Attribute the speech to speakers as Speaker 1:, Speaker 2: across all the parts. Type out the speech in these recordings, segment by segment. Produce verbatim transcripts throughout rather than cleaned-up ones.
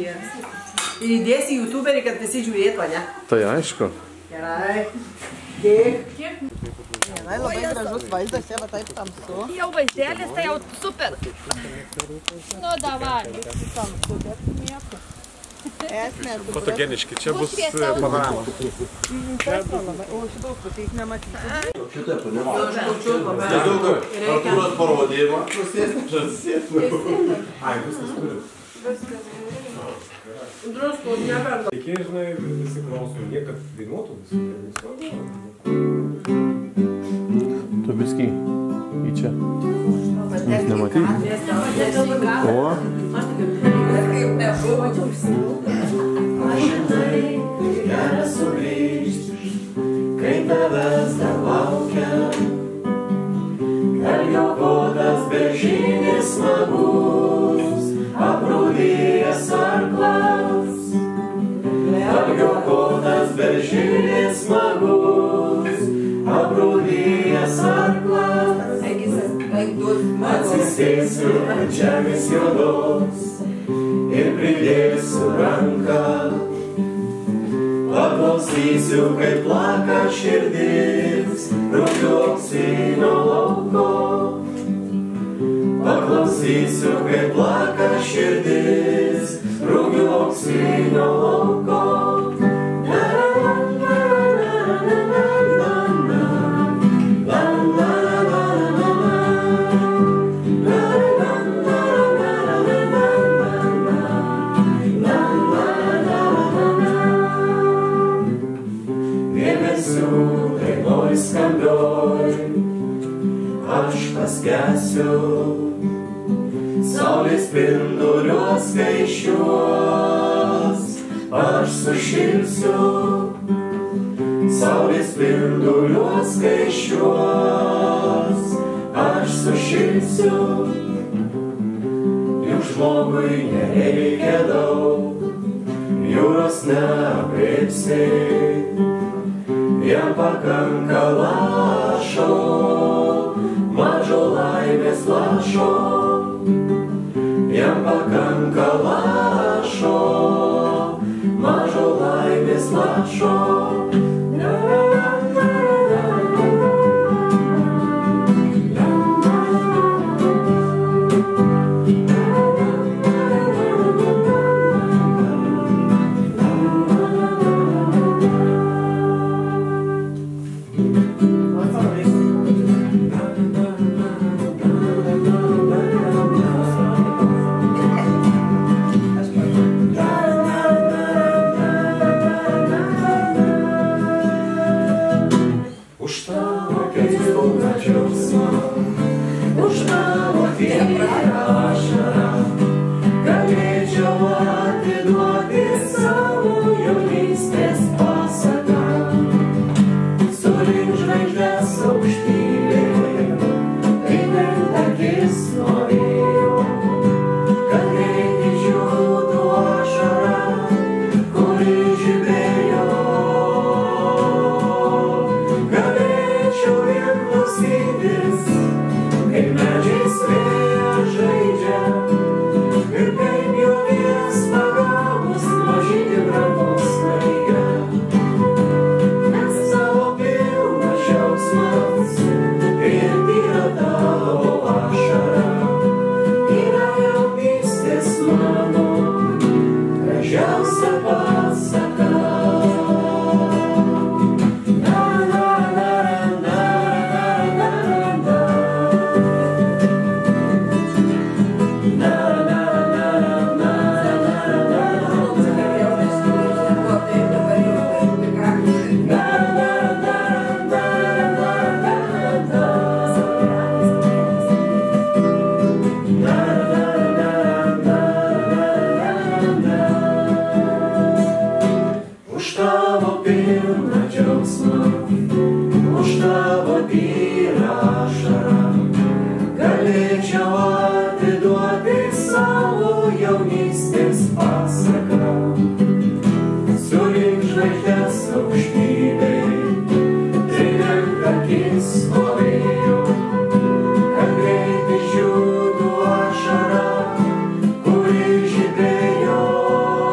Speaker 1: Įdėsi į YouTuberį, kad visi žiūrėtų, ne?
Speaker 2: Tai aišku.
Speaker 1: Gerai. Kiek?
Speaker 3: Kiek?
Speaker 1: Vienai labai gražus vaizdas, jie va taip tamsu.
Speaker 3: Jau vaizdelis, tai jau super. Nu, davai.
Speaker 1: Tamsu, bet nieko. Esmė.
Speaker 2: Fotogeniški, čia bus panorama.
Speaker 1: O šitaus pateik nematyti.
Speaker 4: Šitą panorama. Artūras parodėjimą. Ai, viskas turi.
Speaker 1: Drusku, neverda.
Speaker 4: Reikia, žinai, visi klausom, jie, kad dainuotų visi.
Speaker 2: Tu biskį į čia. Nematyti. O?
Speaker 1: Kaip nebuvo,
Speaker 5: Aš žinai, geras sugrįžti, kai tavęs dar laukia. Galio kodas bežinis smagus, aprūdėjęs arklas. Galio kodas bežinis smagus, aprūdėjęs arklas. Atsisėsiu ant žemės juodos ir pridėsiu ranką. Paklausysiu, kaip plaka širdis rugių auksinio lauko. Paklausysiu, kaip plaka širdis rugių auksinio lauko. Skambioj, aš paskęsiu, saulės spinduliuos skaičiuos, aš sušilsiu, saulės spinduliuos skaičiuos, aš sušilsiu, juk žmogui nereikia daug, jūros neaprėpsi. Jam pakanka lašo, mažo laimės lašo. Jam pakanka lašo, mažo laimės lašo. Galėčiau vien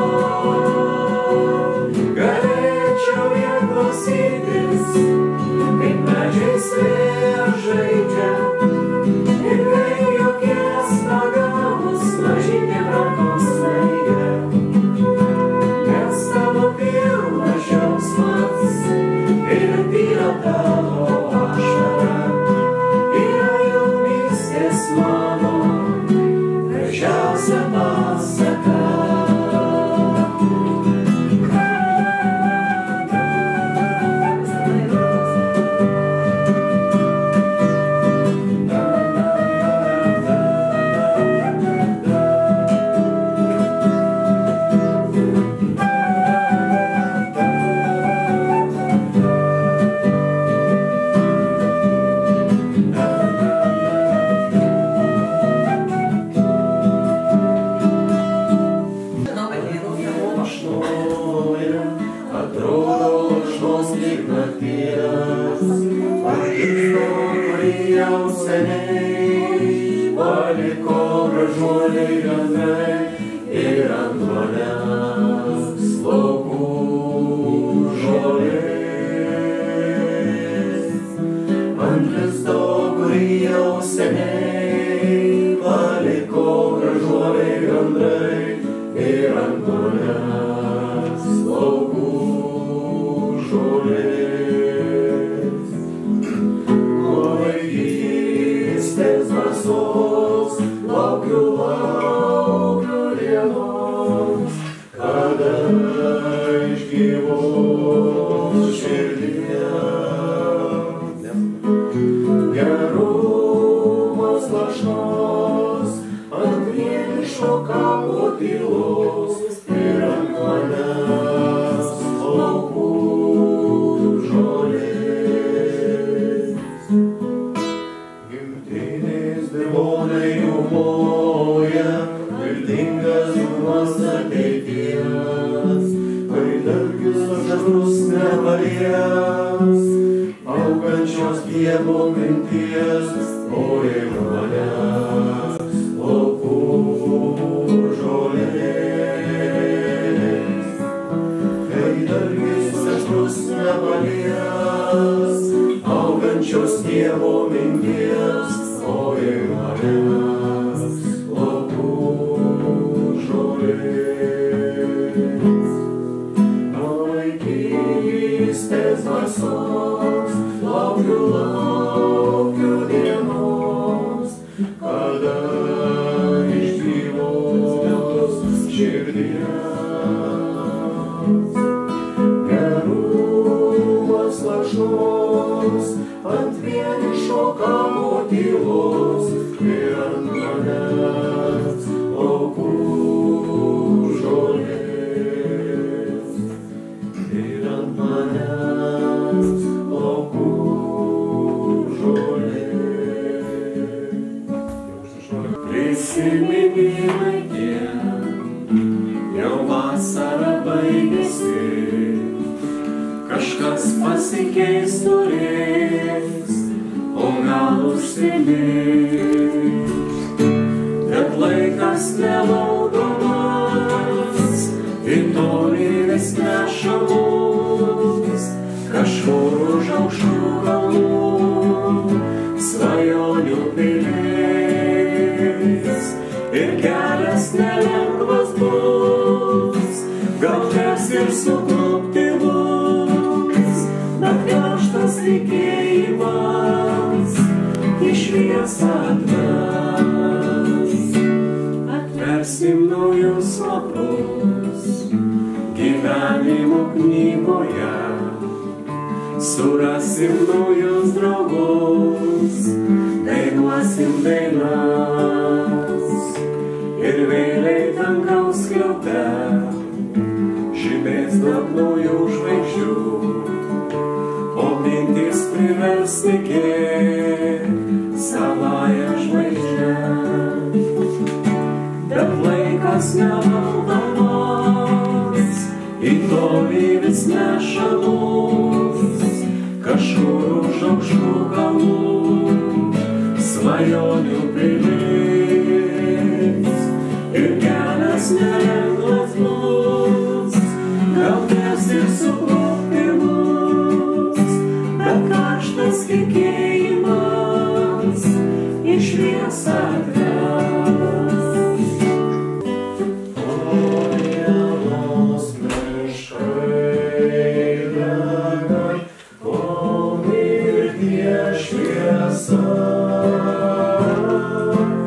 Speaker 5: lašnoja, atrodo lašnos lyg nakties. Pažįsto, kurį jau seniai paliko gražuoliai gandrai ir ant manęs laukų žolės. Ant lizdo, kurį jau seniai paliko gražuoliai gandrai ir ant manęs laukų žolės. Nuo vaikystės drąsos laukiu, laukiu dienos, kada išgyvos širdyje gerumas lašnos ant vienišo kapo tylos ir ant manęs laukų žolės. Gimtinės dirvonai jaumoja viltingas dūmas ateities, kai dalgis aštrus nepalies augančios Dievo minties, o ir manęs laukų žolės. Kai dalgis aštrus nepalies augančios Dievo minties, o ir manęs laukų žolės. Nuo vaikystės drąsos laukiu, laukiu dienos, kada išgyvos širdyje gerumas lašnos ant vienišo kapo tylos ir ant manęs laukų žolės. Ir ant manęs laukų prisiminimai tie, jau vasara baigėsi, kažkas pasikeis turės, o gal užsimirš. Bet laikas nevaldomas, į tolį vis neša mus, kažkur už aukštų kalnų, svajonių pilis. Ir kelias nelengvas bus, gal teks ir suklupti mus, bet karštas tikėjimas į šviesą atves. Atversim naujus lapus gyvenimo knygoje, surasim naujus draugus, dainuosim dainas. Ir vėliai dangaus skliaute žibės daug naujų žvaigždžių, o mintys privers tikėt savąją žvaigždę. Bet laikas nevaldomas, į tolį vis neša mus, kažkur už aukštų kalnų, svajonių pilis. Ir kelias nelengvas bus, gal teks ir suklupti mus, bet karštas tikėjimas į šviesą atves. O dienos miškai dega, o mirties šviesa.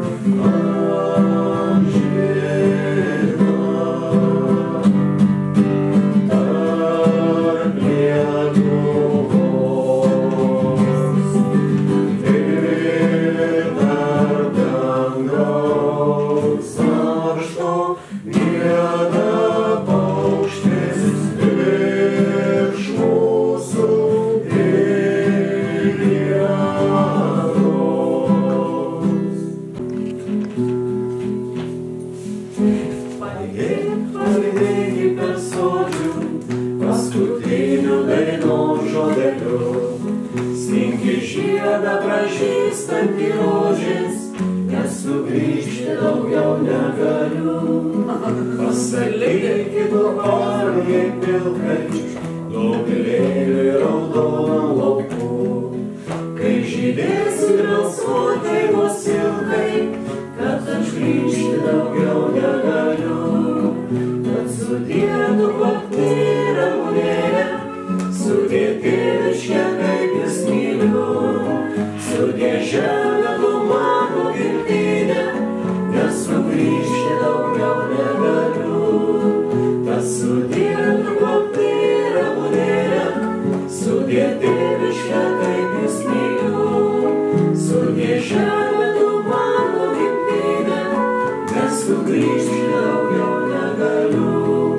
Speaker 5: pasakykit uorniai pilkai, dobilėliui raudonam lauku. Kai žydės melsvotai vos ilgai, kad aš grįžti daugiau negaliu. Kad sudėtų kvapni ramunėlę, sudė tėviškę kaip jis myliu. Sudė žemę tu mano gimtinę, nes sugrįžti daugiau negaliu. Tas sudėtų kvapni ramunėlę, sudė tėviškę kaip jis myliu. Sudė žemę tu mano gimtinę, nes sugrįžti daugiau negaliu.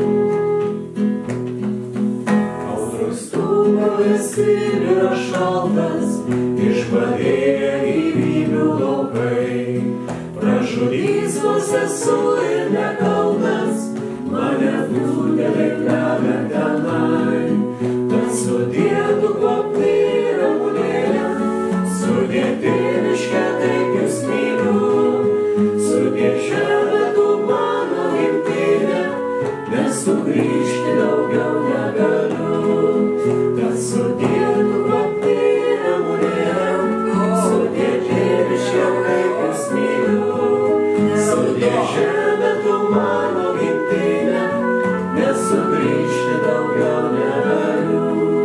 Speaker 5: Audros tūbelis ir yra šaltas, išbadėję gyvybių laukai. Pražudys vos esu ir nekaltas, mane tūbeliai plemia tenai. Tad sudėtų kvapni ramunėlę, sudė tėviškę taip jūs myliu. Sudė žemę tu mano gimtinę, nes sugrįžti daugiau negaliu. Tad sudėtų kvapni ramunėlę, sudė tėviškę kaip jūs myliu. Sudė žemę tu mano gimtinę, nes sugrįžti daugiau negaliu.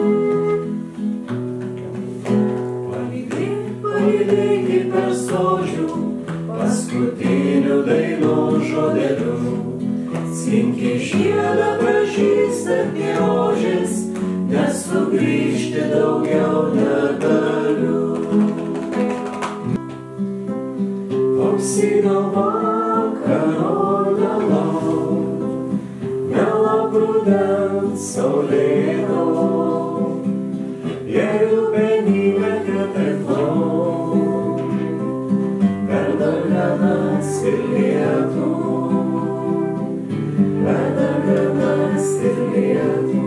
Speaker 5: Palydėk, palydėk per sodžių, paskutinių dainų žodelių. Skinki žiedą pražystant į rožės, nes sugrįžti daugiau negaliu. Auksinio vakaro nelauk, nelauk rudens saulėto. Jei upė nymetė taip lauk, per darganas ir lietų, per darganas ir lietų.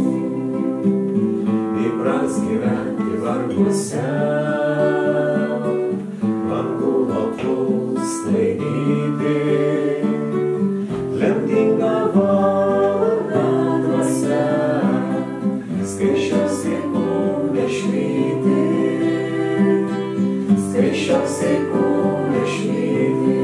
Speaker 5: Įpras gyventi varguose, langų lapus sklaidyti, lemtingą valandą dvasia, skaisčiausiai kūne švyti, skaisčiausiai kūne švyti.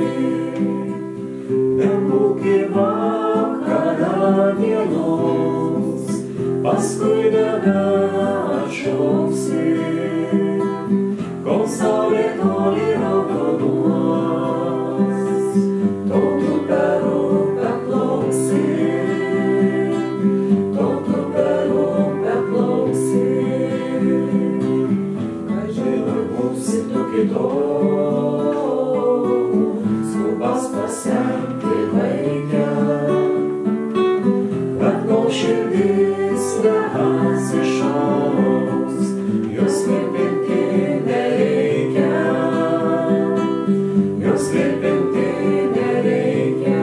Speaker 5: Nebūki vakarą dienos, paskui dada atšauksi, kol saulė toli raudonuos, tol tu per upę plauksi, tol tu per upę plauksi. Gaila būsi tu kitos, skubas pasemti vaikę, bet kol širdis neatsišauks, jos virpinti nereikia, jos virpinti nereikia.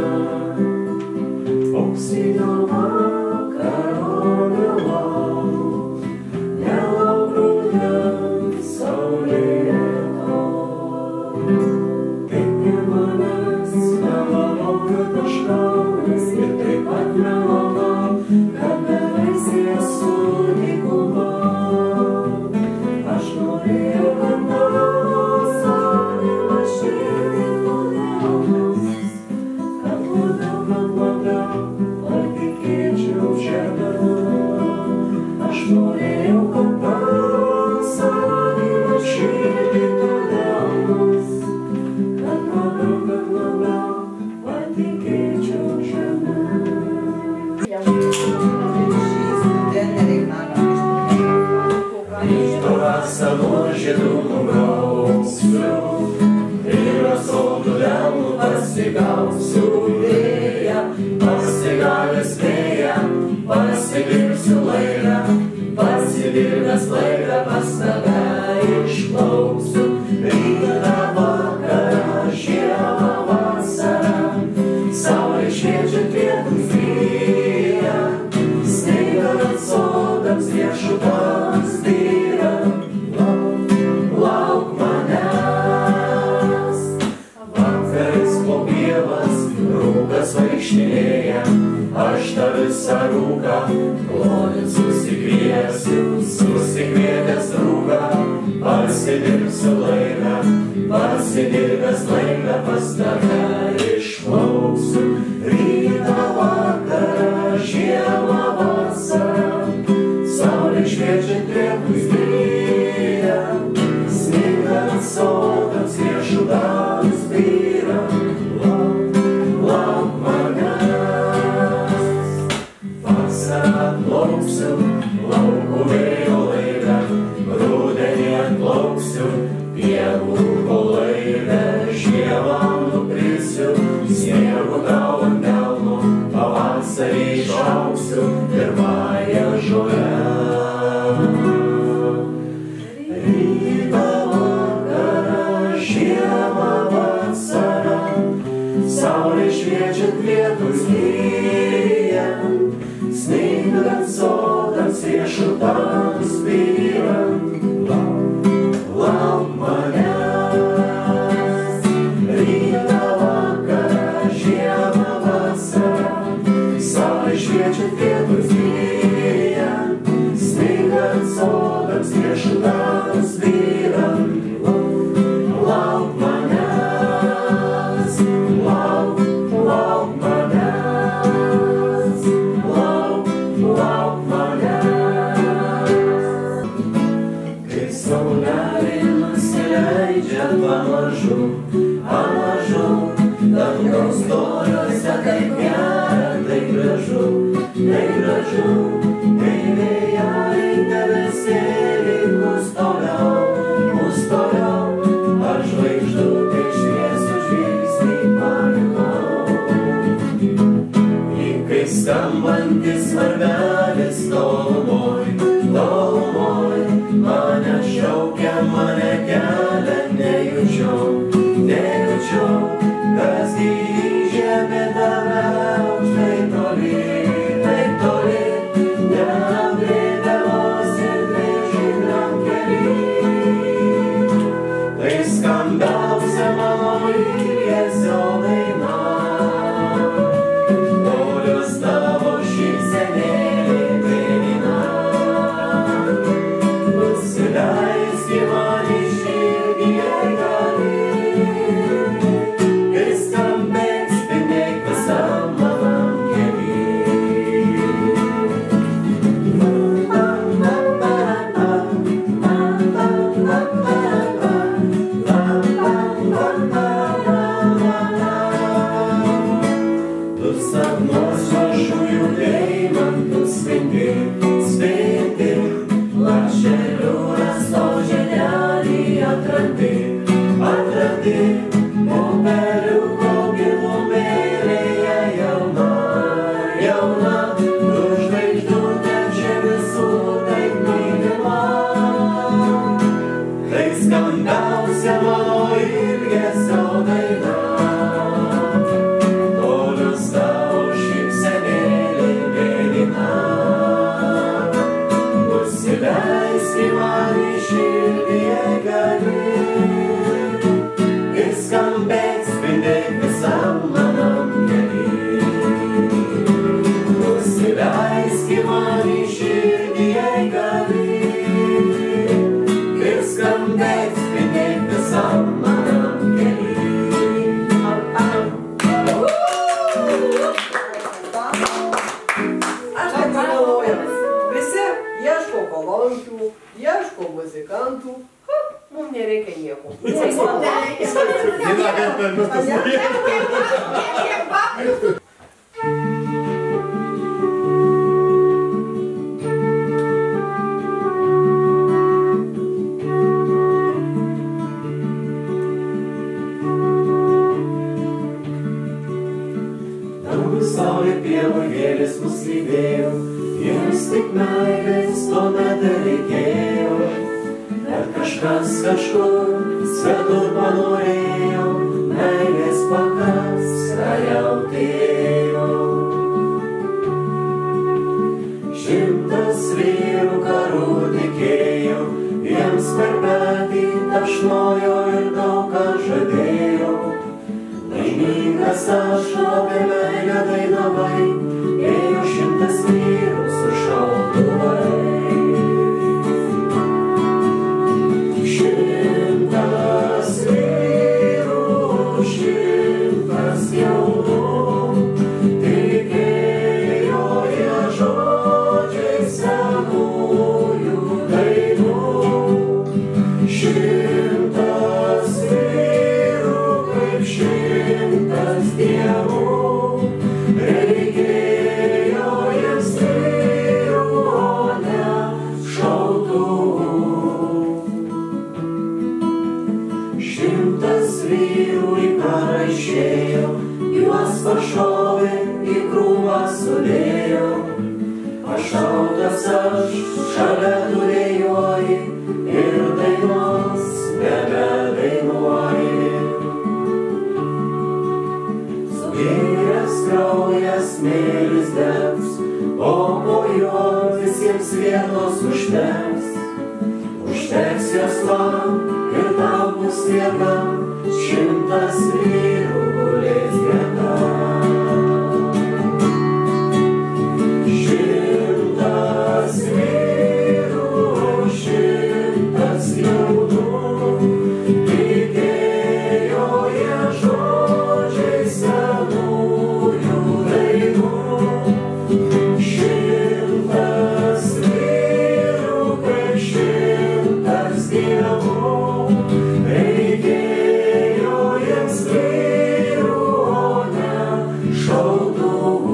Speaker 5: Auksinio vakaro nelauk, nelauk rudens saulėto. Taip ir manęs nemanau, kad aš kalnas, ir taip pat nemanau, kad bevaisė esu dykuma. Aš norėjau, kad mano sąlyma širdį nudelnus, kad labiau, kad labiau patikėčiau žemę. Aš norėjau, kad mano sąlyma širdį nudelnus, kad labiau, kad labiau patikėčiau žemę. Savo žiedų nubrauksiu ir asodų delnų pasigausiu. Vėją, pasigavęs vėją, pasidirbsiu laiką, pasidirbęs laiką pas tave išplauksiu. Rytą vakarą, žiemą vasarą, saulė šviečiant pietums lyja, sneiga sodams riešutams dyra. Lauk manęs, vakarais po pievas, rūkas vaikštinė. važinėja, aš tą visą rūką klonį susikviesiu, susikvietęs rūką, pasidirbsiu laiką, pasidirbęs laiką pas tave išplauksiu. Rytą vakarą, žiemą vasarą, saulė šviečiant lietui lyjant, sningant sodams riešutams byrant. Lauk, lauk manęs, vasarą atplauksiu, laukų vėjo laidą, rudenį atplauksiu, pievų laidą, žiemą nuprisiu, sniegu tau ant delno, pavasarį išauksiu pirmąją žolę. Rytą vakarą, žiemą vasarą, saulė šviečiant lietus lyjant, sningant sodams riešutams byrant. Lauk, lauk manęs, rytą vakarą, žiemą vasarą, saulė šviečiant lietus lyjant, sningant sodams riešutams byrant. Lauk manęs, lauk, lauk manęs, lauk, lauk manęs. Kai saulelė nusileidžia pamažu, pamažu, dangaus toliuose taip gera, tai gražu, tai gražu, kai vėjeliai debesėliai mus toliau, mus toliau, aš žvaigždutė šviesų žvilgsnį palikau. Lyg kai skambantis varpelis tolumoj, tolumoj, mane šaukia, mane kelia, nejučiau, nejučiau, kas į žemę tave aukštai toli, taip toli, neapgrėdamos ir žydram kely. Tai skambiausia mano ilgesio daina, tolios tavo šypsenėlė daina. Nusileisk į man į širdį, jei gali, kai skambėk, spindėk visam manam kely. Tu sapnuos mažųjų deimantų spindi, spindi, lašelių rasto žiedelį atrandi, atrandi, upeliuko gilumėlėje jauna, jauna, tu žvaigždutė čia visų taip mylima. Tai skambiausia mano ilgesio daina, tolios tavo šypsenėlė mėlyna. Nusileisk į man į širdį, jei gali, kai skambėk, spindėk visam manam kely. Nusileisk į man į širdį, jei gali, kai skambėk, spindėk visam manam kely.
Speaker 1: Aš taip pagalvojau, visi ieško kolonkių, ieško muzikantų, ha, mums nereikia nieko.
Speaker 2: Vieną kartą per metus nuėjo.
Speaker 5: Dangus, saulė, pieva, gėlės mus lydėjo, jiems tik meilės tuomet reikėjo. Bet kažkas kažkur svetur panorėjo, meilės pakaks, kariauti ėjo. Šimtas vyrų karų tikėjo, jiems per petį tašnojo ir daug ką žadėjo. Laimingas aš apie meilę dainuoju. tarnavai, ėjo šimtas vyrų su šautuvais. Šimtas vyrų, šimtas jaunų, tikėjo jie žodžiais senųjų dainų. Šimtas vyrų, kaip šimtas dievų, reikėjo jiems vyrų, o ne šautuvų. Šimtas vyrų į karą išėjo, juos pašovė, į krūvą sudėjo. Pašautas aš šalia turėjoji ir dainos nebedainuoji. Sugėręs kraujas smėlis degs, o po jo visiems vietos užteks. Užteks jos man ir tau bus vieta, šimtas vyrų gulės greta. Šimtas vyrų, šimtas jaunų, tikėjo jie žodžiais senųjų dainų. Šimtas vyrų, kaip šimtas dievų, reikėjo jiems vyrų, o ne šautuvų.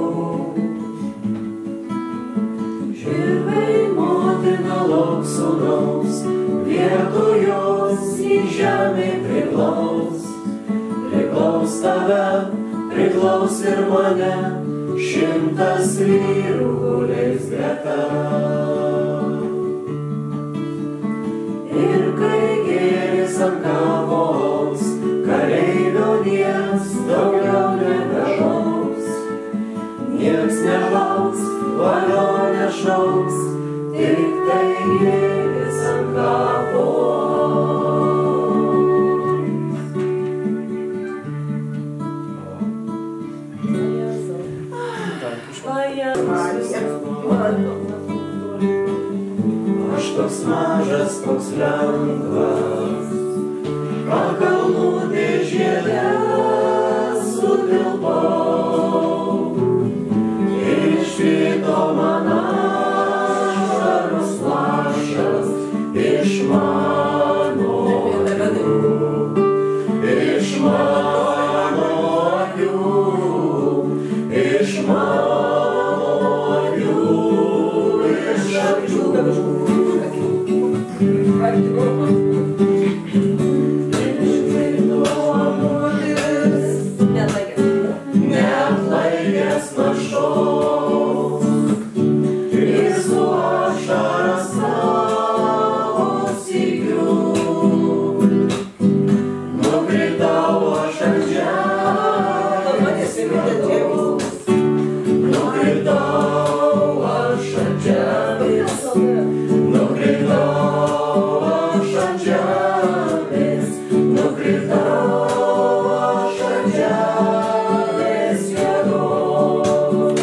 Speaker 5: Ir kai motina lauks sūnaus, vietoj jos į žemę priglaus. Priglaus tave, priglaus ir mane, šimtas vyrų gulės greta. Ir kai gėris ant kavos, kareivio nieks daugiau nebežaus. Nieks nelauks, valio nešauks, tik tai gėris ant kavos. Aš toks mažas, toks lengvas, pakalnų dėžėje sutilpau. Išvydo man ašarus lašas iš mano akių, iš mano akių, iš mano akių, iš akių. Išvydo moteris, neatlaikęs naštos, ir su ašara savo sykiu. Nukritau aš ant žemės, nukritau aš ant žemės, nukritau aš ant žemės, nukritau aš ant žemės juodos.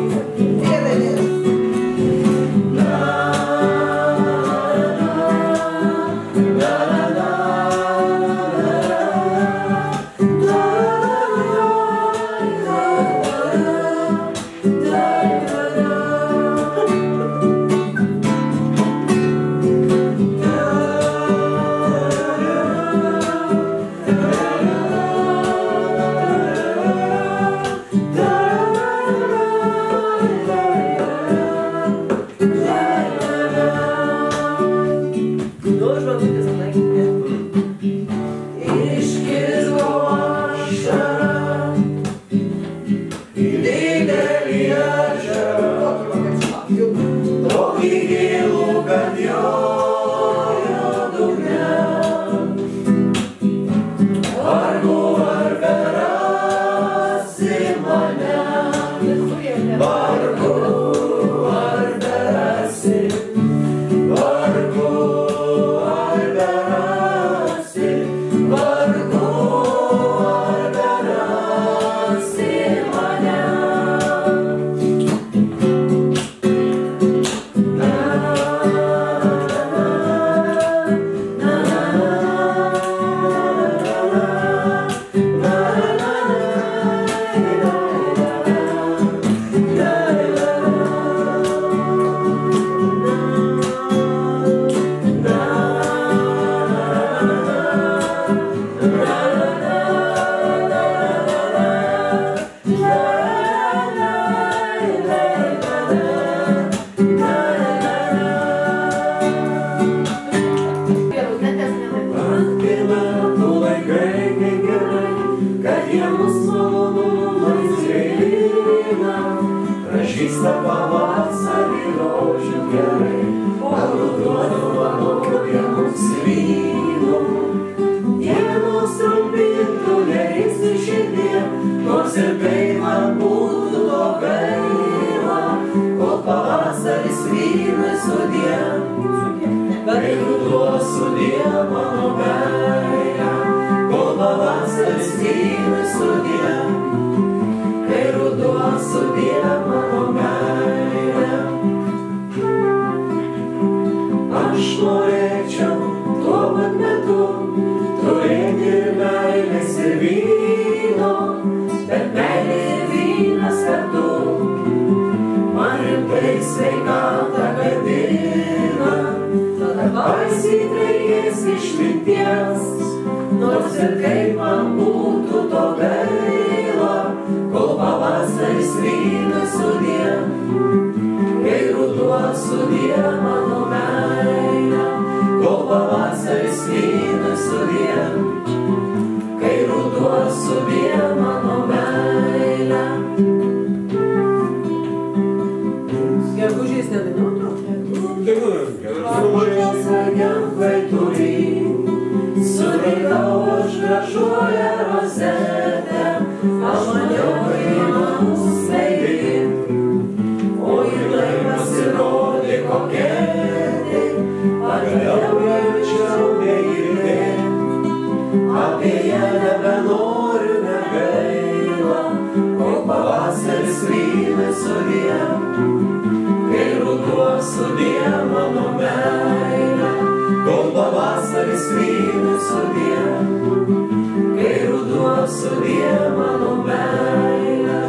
Speaker 5: Iškirau ašarą į didelį ežerą, tokį gilų, kad jojo dugne. Vargu ar berasi mane, vargu ar berasi, vargu ar berasi, vargu ar berasi mane. pažįsta pavasarį rožių gerai, paruduodu manoje mums vyno. Dienos trumpintų nereiks širdie, nors ir gaila būtų to gaila, kol pavasaris vynui sudie, kai ruduo sudie mano meilę, kol pavasaris vynui sudie, kai ruduo sudie mano meilę. Aš norėčiau tuo pat metu turėti ir meilės ir vyno, bet meilė ir vynas kartu man rimtai sveikatą gadina. Tada paisyt reikės išminties, nors ir kaip man būtų to gaila, kol pavasaris vynui sudie, kai ruduo sudie mano meilę, kol pavasaris vynui sudie, kai ruduo sudie mano meilę.
Speaker 1: Gegužės nedainuotų?
Speaker 5: Lengvai turi, sureikau aš gražuoją rozetę, aš maniau priimamus sveiki, o jinai pasirodė koketė, pagaliau jaučiau negirdėti, apie ją nebenoriu negaila, kol pavasaris vynui sudie, kai ruduo sudie mano meilę, kol pavasaris vynui sudie, kai ruduo sudie mano meilę.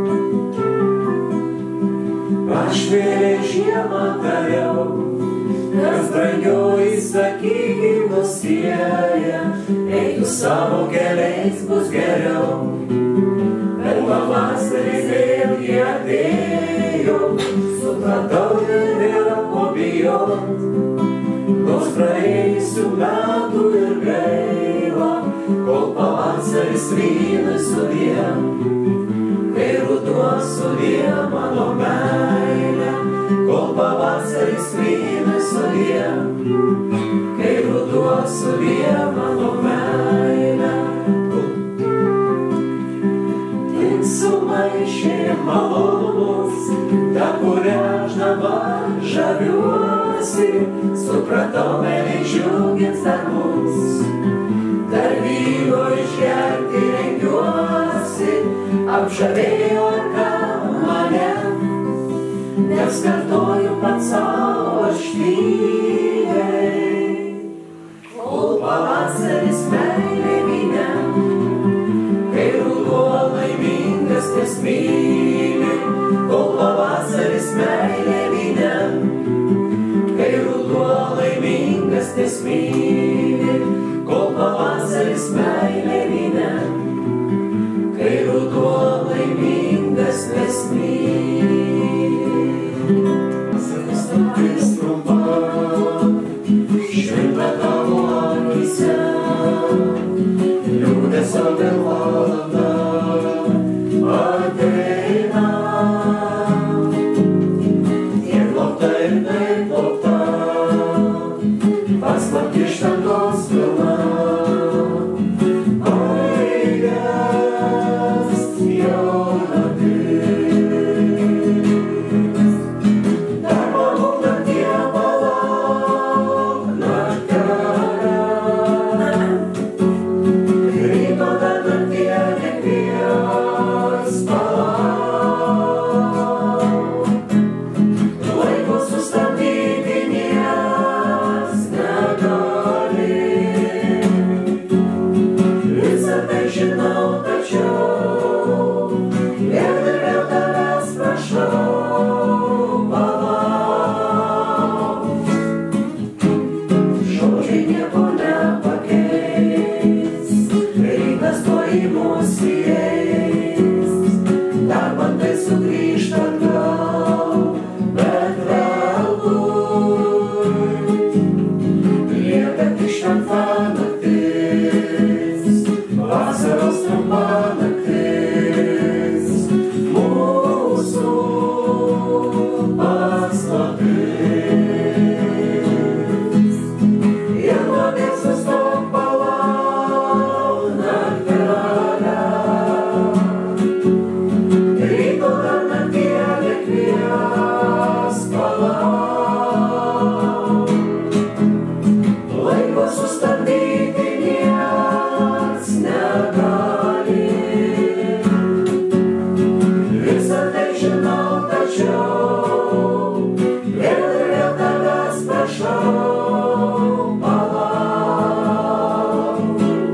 Speaker 5: Aš vėlė žiemą tariau, kas brangioji sakykim nusieja, eitų savo keliais bus geriau, bet pavasaris vėlgi atėjo, supratau ir nėra ko bijot, nors praėjusių metų ir gaila, kol pavasaris vynui sudie, kai ruduo sudie mano meilę, kol pavasaris vynui sudie, kai ruduo sudie mano meilę. Tik sumaišė malonumus, ta kurią aš dabar žaviuosi, supratau meilė džiugins dar mus, dar vyno išgerti rengiuosi, apžavėjo ką mane, nes kartoju pats savo aš tyliai, kol pavasaris meilė vyne, kai ruduo laimingas ties myli, kol pavasaris meilė vyne, kai ruduo laimingas ties myli, kol pavasaris meilė vyne, kai ruduo laimingas ties myli. Naktis trumpa, švinta tavo akyse, liūdesio vėl valanda ateina, ir laukta ir taip laukta, paslaptis šventos pilna, baigias jau naktis. nežinau, tačiau vėl ir vėl tavęs prašau, palauk.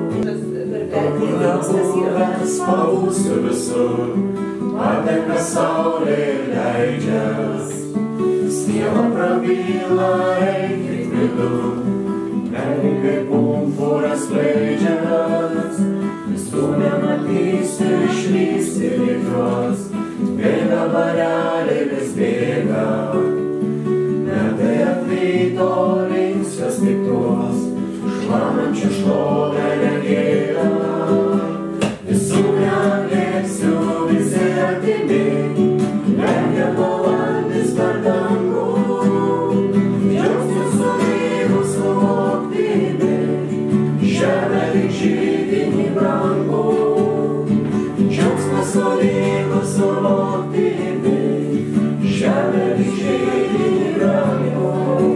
Speaker 5: Buvęs pabūsiu visur, padėka saulė leidžias, sniego prabyla, eikit vidun, meilė kaip pumpuras skleidžias, visų nematysiu, išvysti lygios, bėga bareliai vis bėga, metai atvyto linksios tik tuos, šlamančių šlovę negėda, visų neglėpsiu, visi artimi, lenkia balandis per dangų, džiaugsmus sulygus suvoktimi, žemė lyg žydinį brangų, džiaugsmus sulygus suvoktimi, žemė lyg žydinį brangų.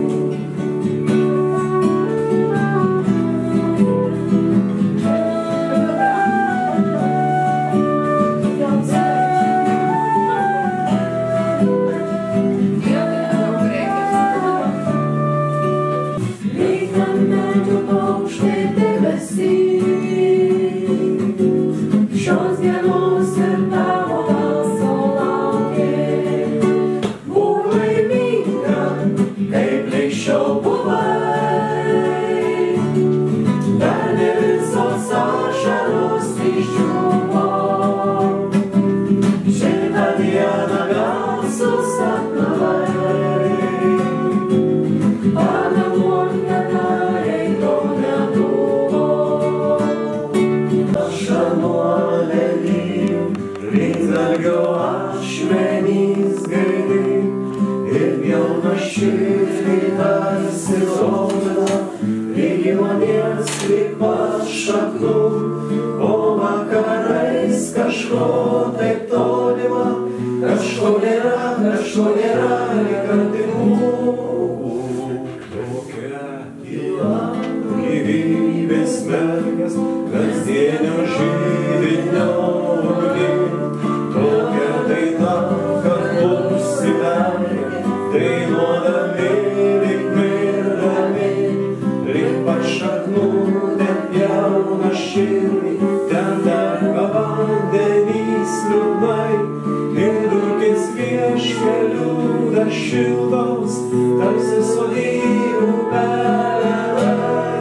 Speaker 5: Šios dienos ir tavo balso laukė, būk laiminga, kaip ligšiol buvai, dar ne visos ašaros išdžiūvo, šitą dieną gal susapnavai, pagalvok, nedarei to nebuvo, šanuolė Rinzalgio ašmenys gaili ir pilna širdį tarsi raudona, lygimonės lyg pašaknų, o vakarais kažko taip tolima, kažko nėra, kažko nėra lyg artimų. Tokia tyla, gyvybės mergas, kasdienio židinio ugnis. Tokia daina, kad užsidarė, dainuodami lyg mirdami, lyg pašaknų ten jauna širdį, ten teka vandenys liūdnai, ir dulkės vieškelių dar šiltos, tarsi sodybų pelenai.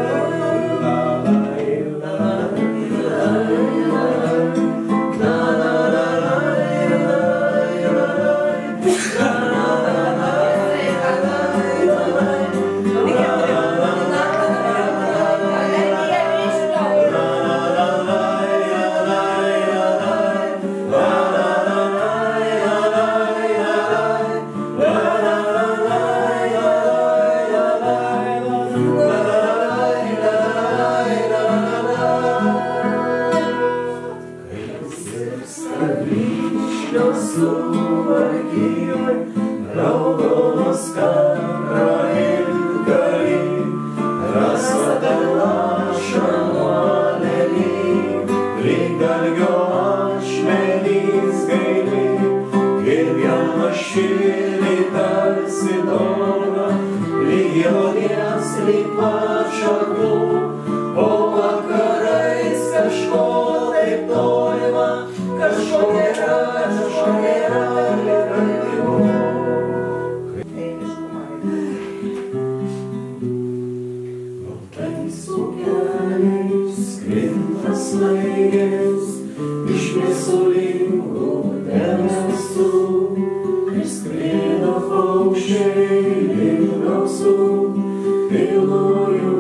Speaker 5: Suvarkijoj, raudonos kakra ir gali, rasvata laša nuolelį, lyg dalgio ašmenys gaili, ir viena širdį tarsi dona, lyg jelonies, lyg pašaknų, o vakarais kažko taip tolima, kažko nėra, kažko nėra, lyg artimų. Baltais ūkeliais sklinda snaigės, iš mėsulingų debesų, išskrido paukščiai link rausų, pilnųjų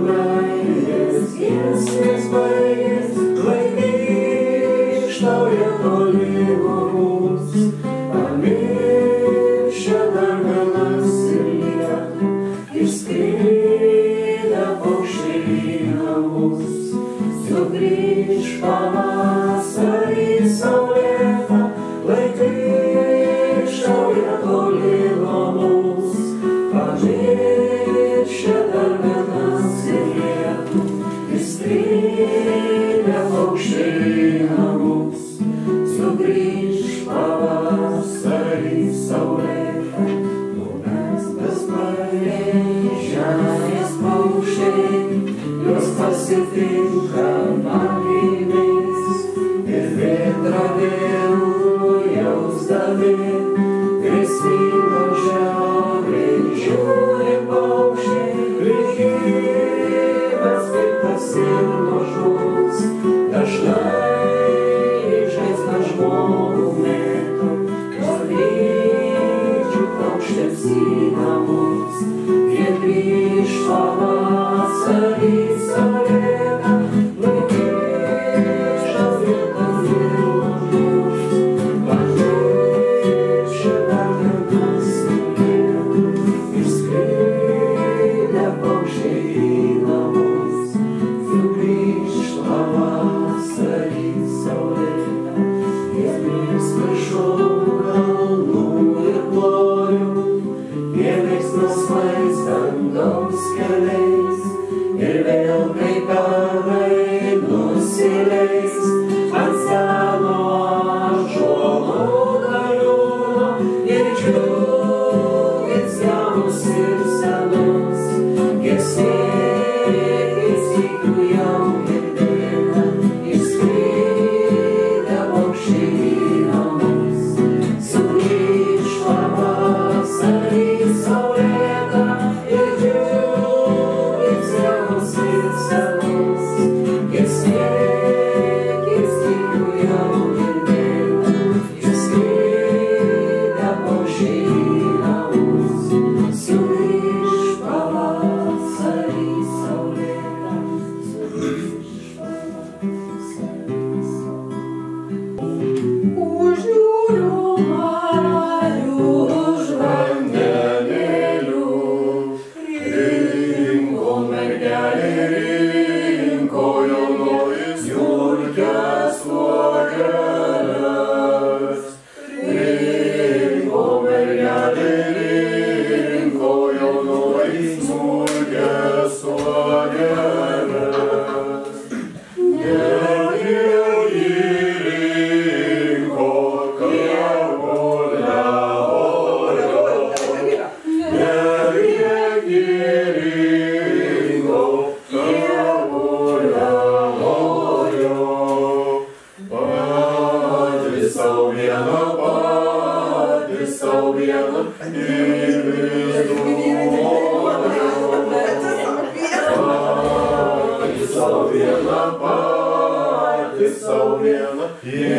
Speaker 2: savu vienu ir Pati savu vienu, pati savu vienu ir